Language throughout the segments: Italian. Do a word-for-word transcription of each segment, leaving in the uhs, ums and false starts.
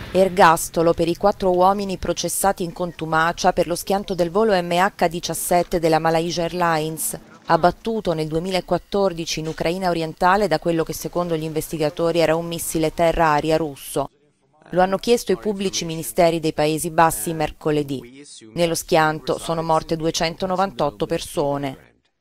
Ergastolo per i quattro uomini processati in contumacia per lo schianto del volo M H diciassette della Malaysia Airlines, abbattuto nel duemilaquattordici in Ucraina orientale da quello che secondo gli investigatori era un missile terra-aria russo. Lo hanno chiesto i pubblici ministeri dei Paesi Bassi mercoledì. Nello schianto sono morte duecentonovantotto persone.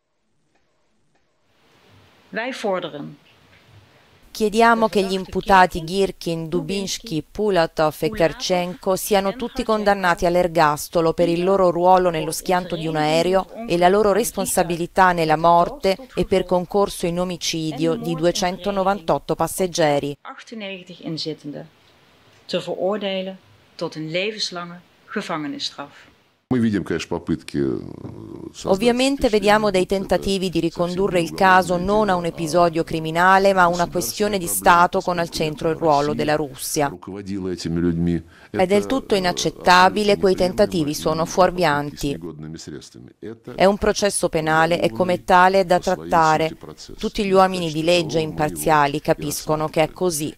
Wij vorderen. Chiediamo che gli imputati Girkin, Dubinsky, Pulatov e Kerchenko siano tutti condannati all'ergastolo per il loro ruolo nello schianto di un aereo e la loro responsabilità nella morte e per concorso in omicidio di duecentonovantotto passeggeri. achtennegentig inzittenden te veroordelen tot een levenslange gevangenisstraf. Ovviamente vediamo dei tentativi di ricondurre il caso non a un episodio criminale ma a una questione di Stato con al centro il ruolo della Russia. È del tutto inaccettabile, quei tentativi sono fuorvianti. È un processo penale e come tale è da trattare. Tutti gli uomini di legge imparziali capiscono che è così.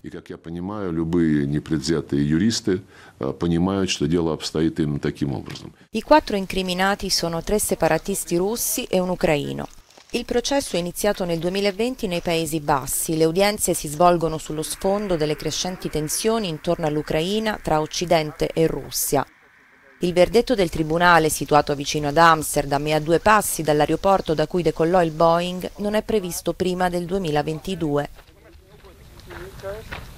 I quattro incriminati sono tre separatisti russi e un ucraino. Il processo è iniziato nel duemilaventi nei Paesi Bassi. Le udienze si svolgono sullo sfondo delle crescenti tensioni intorno all'Ucraina tra Occidente e Russia. Il verdetto del tribunale, situato vicino ad Amsterdam e a due passi dall'aeroporto da cui decollò il Boeing, non è previsto prima del duemilaventidue.